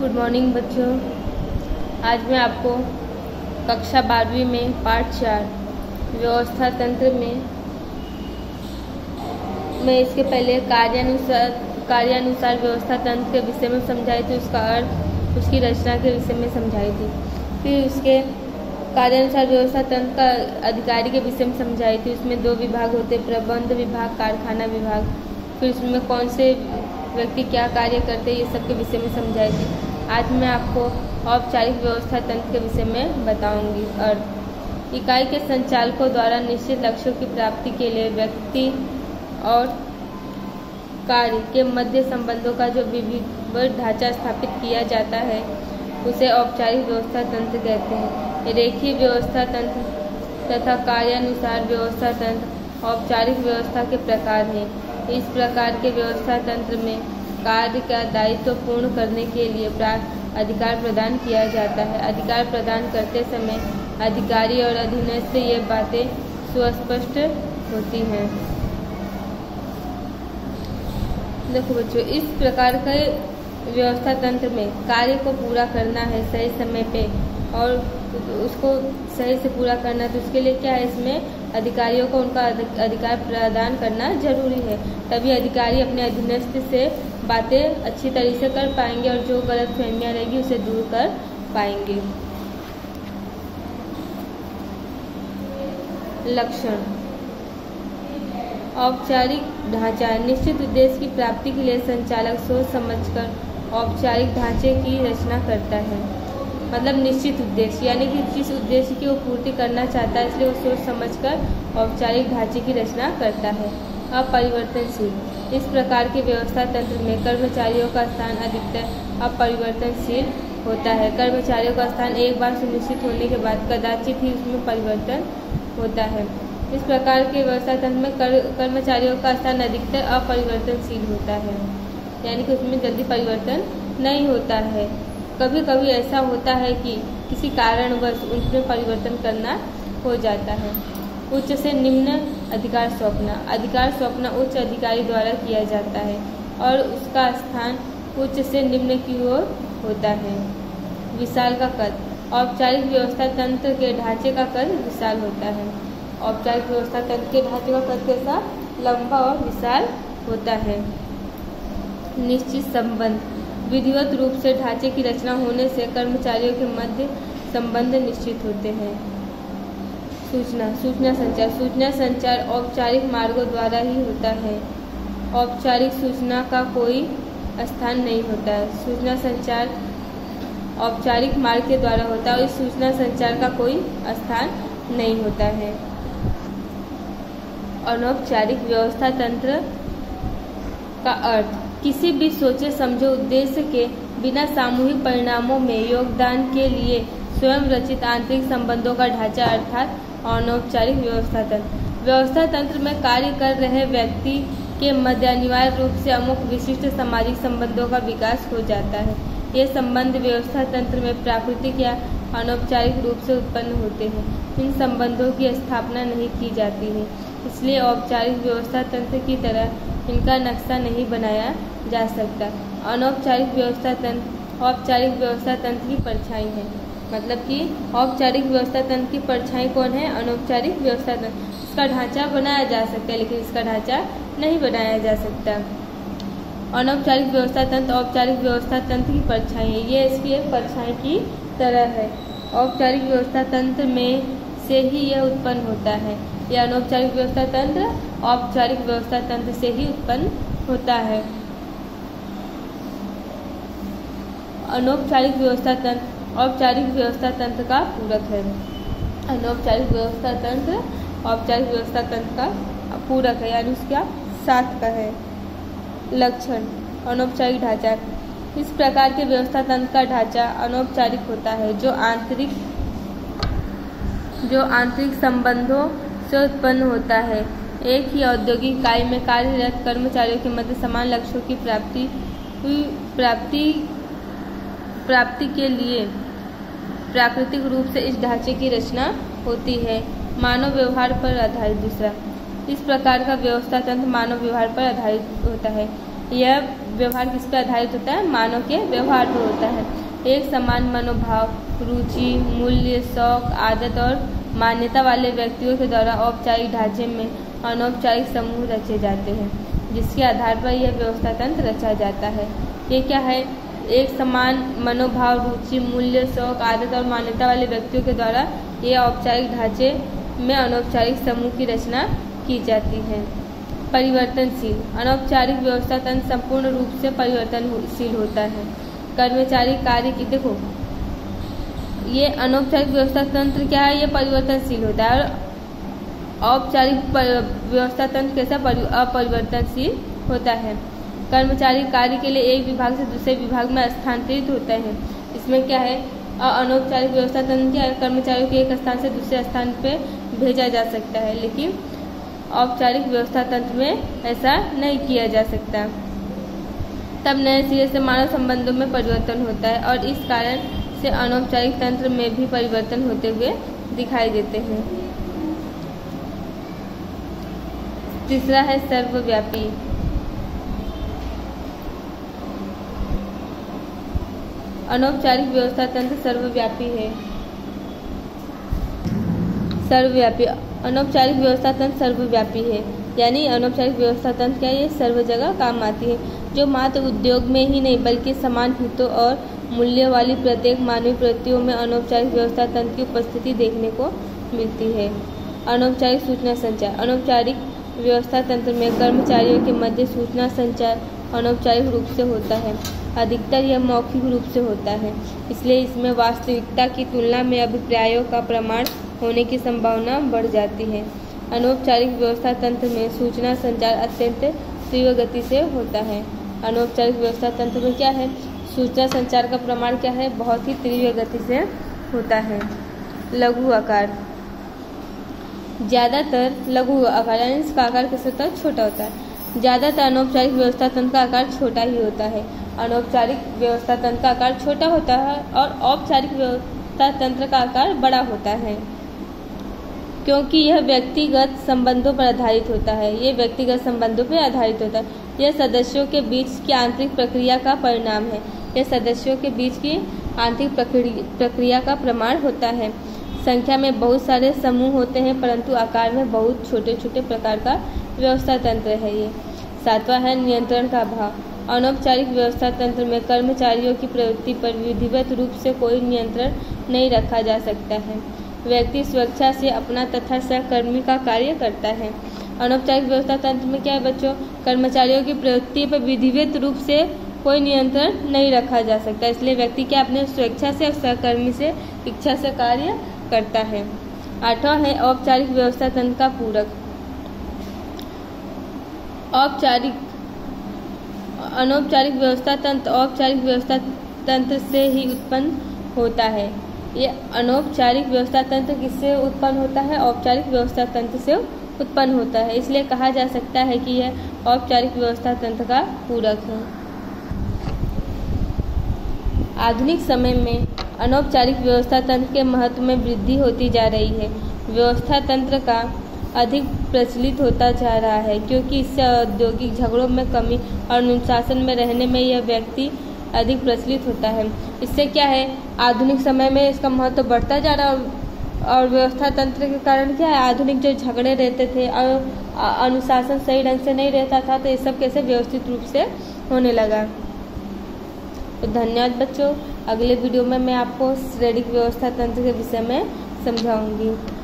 Good morning बच्चों। आज मैं आपको कक्षा 12वीं में पाठ 4 व्यवस्था तंत्र में मैं इसके पहले कार्यानुसार व्यवस्था तंत्र के विषय में समझाई थी, उसका अर्थ, उसकी रचना के विषय में समझाई थी। फिर उसके कार्यानुसार व्यवस्था तंत्र का अधिकारी के विषय में समझाई थी। उसमें 2 विभाग होते, प्रबंध विभाग, कारखाना विभाग। फिर उसमें कौन से व्यक्ति क्या कार्य करते, ये सब के विषय में समझाई थी। आज मैं आपको औपचारिक व्यवस्था तंत्र के विषय में बताऊंगी। और इकाई के संचालकों द्वारा निश्चित लक्ष्यों की प्राप्ति के लिए व्यक्ति और कार्य के मध्य संबंधों का जो विधिवत ढांचा स्थापित किया जाता है उसे औपचारिक व्यवस्था तंत्र कहते हैं। रेखीय व्यवस्था तंत्र तथा कार्यानुसार व्यवस्था तंत्र औपचारिक व्यवस्था के प्रकार हैं। इस प्रकार के व्यवस्था तंत्र में कार्य का दायित्व पूर्ण करने के लिए अधिकार प्रदान किया जाता है। अधिकार प्रदान करते समय अधिकारी और अधीनस्थ ये बातें सुस्पष्ट होती हैं। देखो बच्चों, इस प्रकार के व्यवस्था तंत्र में कार्य को पूरा करना है सही समय पे और उसको सही से पूरा करना है, तो उसके लिए क्या है, इसमें अधिकारियों को उनका अधिकार प्रदान करना जरूरी है। तभी अधिकारी अपने अधीनस्थ से बातें अच्छी तरीके से कर पाएंगे और जो गलतफहमियां रहेगी उसे दूर कर पाएंगे। लक्षण। औपचारिक ढांचा निश्चित उद्देश्य की प्राप्ति के लिए संचालक सोच समझकर औपचारिक ढांचे की रचना करता है। मतलब निश्चित उद्देश्य, यानी कि जिस उद्देश्य की वो पूर्ति करना चाहता है, इसलिए वो सोच समझकर औपचारिक ढांचे की रचना करता है। अपरिवर्तनशील। इस प्रकार के व्यवस्था तंत्र में कर्मचारियों का स्थान अधिकतर अपरिवर्तनशील होता है। कर्मचारियों का स्थान एक बार सुनिश्चित होने के बाद कदाचित ही उसमें परिवर्तन होता है। इस प्रकार के व्यवस्था तंत्र में कर्मचारियों का स्थान अधिकतर अपरिवर्तनशील होता है, यानी कि उसमें जल्दी परिवर्तन नहीं होता है। कभी कभी ऐसा होता है कि किसी कारणवश उसमें परिवर्तन करना हो जाता है। उच्च से निम्न अधिकार सौंपना। अधिकार सौंपना उच्च अधिकारी द्वारा किया जाता है और उसका स्थान उच्च से निम्न की ओर होता है। विशाल का कद। औपचारिक व्यवस्था तंत्र के ढांचे का कद विशाल होता है। औपचारिक व्यवस्था तंत्र के ढांचे का कद कैसा, लंबा और विशाल होता है। निश्चित संबंध। विधिवत रूप से ढांचे की रचना होने से कर्मचारियों के मध्य संबंध निश्चित होते हैं। सूचना संचार। सूचना संचार औपचारिक मार्गों द्वारा ही होता है। औपचारिक सूचना का कोई स्थान नहीं होता है। सूचना संचार औपचारिक मार्ग के द्वारा होता है और इस सूचना संचार का कोई स्थान नहीं होता है। अनौपचारिक व्यवस्था तंत्र का अर्थ किसी भी सोचे समझे उद्देश्य के बिना सामूहिक परिणामों में योगदान के लिए स्वयं रचित आंतरिक संबंधों का ढांचा अर्थात अनौपचारिक व्यवस्था तंत्र। व्यवस्था तंत्र में कार्य कर रहे व्यक्ति के मध्य अनिवार्य रूप से अमुक विशिष्ट सामाजिक संबंधों का विकास हो जाता है। ये संबंध व्यवस्था तंत्र में प्राकृतिक या अनौपचारिक रूप से उत्पन्न होते हैं। इन संबंधों की स्थापना नहीं की जाती है, इसलिए औपचारिक व्यवस्था तंत्र की तरह इनका नक्शा नहीं बनाया जा सकता। अनौपचारिक व्यवस्था तंत्र औपचारिक व्यवस्था तंत्र की परछाई है। मतलब कि औपचारिक व्यवस्था तंत्र की परछाई कौन है, अनौपचारिक व्यवस्था तंत्र। इसका ढांचा बनाया जा सकता है लेकिन इसका ढांचा नहीं बनाया जा सकता। अनौपचारिक व्यवस्था तंत्र औपचारिक व्यवस्था तंत्र की परछाई है, ये इसकी एक परछाई की तरह है। औपचारिक व्यवस्था तंत्र में से ही यह उत्पन्न होता है। यह अनौपचारिक व्यवस्था तंत्र औपचारिक व्यवस्था तंत्र से ही उत्पन्न होता है। अनौपचारिक व्यवस्था तंत्र औपचारिक व्यवस्था तंत्र का पूरक है। अनौपचारिक व्यवस्था तंत्र औपचारिक व्यवस्था तंत्र का पूरक है, यानी उसका साथ का है। लक्षण। अनौपचारिक ढांचा। इस प्रकार के व्यवस्था तंत्र का ढांचा अनौपचारिक होता है जो आंतरिक संबंधों से उत्पन्न होता है। एक ही औद्योगिक इकाई में कार्यरत कर्मचारियों के मध्य समान लक्ष्यों की प्राप्ति के लिए प्राकृतिक रूप से इस ढांचे की रचना होती है। मानव व्यवहार पर आधारित। दूसरा, इस प्रकार का व्यवस्था तंत्र मानव व्यवहार पर आधारित होता है। यह व्यवहार किस पर आधारित होता है? मानव के व्यवहार पर होता है। एक समान मनोभाव, रुचि, मूल्य, शौक, आदत और मान्यता वाले व्यक्तियों के द्वारा औपचारिक ढांचे में अनौपचारिक समूह रचे जाते हैं, जिसके आधार पर यह व्यवस्था तंत्र रचा जाता है। ये क्या है? एक समान मनोभाव, रुचि, मूल्य, शौक, आदत और मान्यता वाले व्यक्तियों के द्वारा ये औपचारिक ढांचे में अनौपचारिक समूह की रचना की जाती है। परिवर्तनशील अनौपचारिक व्यवस्था तंत्र संपूर्ण रूप से परिवर्तनशील होता है। कर्मचारी कार्य की देखो, ये अनौपचारिक व्यवस्था तंत्र क्या है? ये परिवर्तनशील होता है। और औपचारिक व्यवस्था तंत्र कैसा? अपरिवर्तनशील होता है। कर्मचारी कार्य के लिए एक विभाग से दूसरे विभाग में स्थानांतरित होते हैं। इसमें क्या है? अनौपचारिक व्यवस्था तंत्र क्या है? कर्मचारियों को एक स्थान से दूसरे स्थान पे भेजा जा सकता है, लेकिन औपचारिक व्यवस्था तंत्र में ऐसा नहीं किया जा सकता। तब नए सिरे से मानव संबंधों में परिवर्तन होता है और इस कारण से अनौपचारिक तंत्र में भी परिवर्तन होते हुए दिखाई देते हैं। तीसरा है सर्वव्यापी। अनौपचारिक व्यवस्था तंत्र सर्वव्यापी है। सर्वव्यापी अनौपचारिक व्यवस्था तंत्र सर्वव्यापी है, यानी अनौपचारिक व्यवस्था तंत्र क्या? ये सर्व जगह काम आती है, जो मात्र उद्योग में ही नहीं बल्कि समान हितों और मूल्य वाली प्रत्येक मानवीय प्रवृत्तियों में अनौपचारिक व्यवस्था तंत्र की उपस्थिति देखने को मिलती है। अनौपचारिक सूचना संचार। अनौपचारिक व्यवस्था तंत्र में कर्मचारियों के मध्य सूचना संचार अनौपचारिक रूप से होता है। अधिकतर यह मौखिक रूप से होता है, इसलिए इसमें वास्तविकता की तुलना में अभिप्रायों का प्रमाण होने की संभावना बढ़ जाती है। अनौपचारिक व्यवस्था तंत्र में सूचना संचार अत्यंत तीव्र गति से होता है। अनौपचारिक व्यवस्था तंत्र में क्या है? सूचना संचार का प्रमाण क्या है? बहुत ही तीव्र गति से होता है। लघु आकार। ज़्यादातर लघु आकार यानी इसका आकार किस होता है? छोटा होता है। ज़्यादातर अनौपचारिक व्यवस्था तंत्र का आकार छोटा ही होता है। अनौपचारिक व्यवस्था तंत्र का आकार छोटा होता है और औपचारिक व्यवस्था तंत्र का आकार बड़ा होता है, क्योंकि यह व्यक्तिगत संबंधों पर आधारित होता है। ये व्यक्तिगत संबंधों पर आधारित होता है। यह सदस्यों के बीच की आंतरिक प्रक्रिया का परिणाम है। यह सदस्यों के बीच की आंतरिक प्रक्रिया का प्रमाण होता है। संख्या में बहुत सारे समूह होते हैं, परंतु आकार में बहुत छोटे छोटे प्रकार का व्यवस्था तंत्र है ये। सातवां है नियंत्रण का अभाव। अनौपचारिक व्यवस्था तंत्र में कर्मचारियों की प्रवृत्ति पर विधिवत रूप से कोई नियंत्रण नहीं रखा जा सकता है। व्यक्ति स्वेच्छा से अपना तथा सहकर्मी का कार्य करता है। अनौपचारिक व्यवस्था तंत्र में क्या है बच्चों? कर्मचारियों की प्रवृत्ति पर विधिवत रूप से कोई नियंत्रण नहीं रखा जा सकता, इसलिए व्यक्ति क्या अपने स्वेच्छा से और सहकर्मी से इच्छा से कार्य करता है। आठवां है औपचारिक व्यवस्था तंत्र का पूरक। अनौपचारिक व्यवस्था तंत्र औपचारिक व्यवस्था तंत्र से ही उत्पन्न होता है। ये अनौपचारिक व्यवस्था तंत्र किससे उत्पन्न होता है? औपचारिक व्यवस्था तंत्र से उत्पन्न होता है, इसलिए कहा जा सकता है कि यह औपचारिक व्यवस्था तंत्र का पूरक है। आधुनिक समय में अनौपचारिक व्यवस्था तंत्र के महत्व में वृद्धि होती जा रही है। व्यवस्था तंत्र का अधिक प्रचलित होता जा रहा है, क्योंकि इससे औद्योगिक झगड़ों में कमी और अनुशासन में रहने में यह व्यक्ति अधिक प्रचलित होता है। इससे क्या है? आधुनिक समय में इसका महत्व बढ़ता जा रहा है और व्यवस्था तंत्र के कारण क्या है? आधुनिक जो झगड़े रहते थे और अनुशासन सही ढंग से नहीं रहता था, तो ये सब कैसे व्यवस्थित रूप से होने लगा। तो धन्यवाद बच्चों। अगले वीडियो में मैं आपको श्रेणिक व्यवस्था तंत्र के विषय में समझाऊंगी।